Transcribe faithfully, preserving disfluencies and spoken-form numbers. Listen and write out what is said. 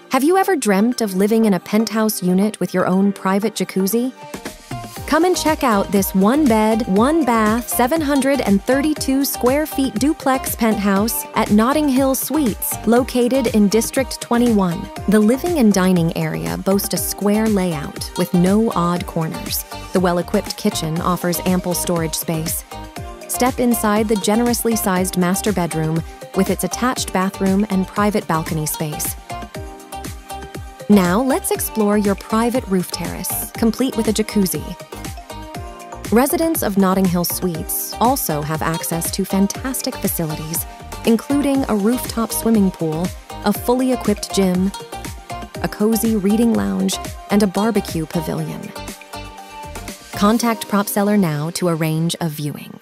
Have you ever dreamt of living in a penthouse unit with your own private jacuzzi? Come and check out this one-bed, one-bath, seven hundred thirty-two square feet duplex penthouse at Nottinghill Suites, located in District twenty-one. The living and dining area boast a square layout with no odd corners. The well-equipped kitchen offers ample storage space. Step inside the generously sized master bedroom with its attached bathroom and private balcony space. Now let's explore your private roof terrace, complete with a jacuzzi. Residents of Nottinghill Suites also have access to fantastic facilities, including a rooftop swimming pool, a fully equipped gym, a cozy reading lounge, and a barbecue pavilion. Contact Propseller now to arrange a viewing.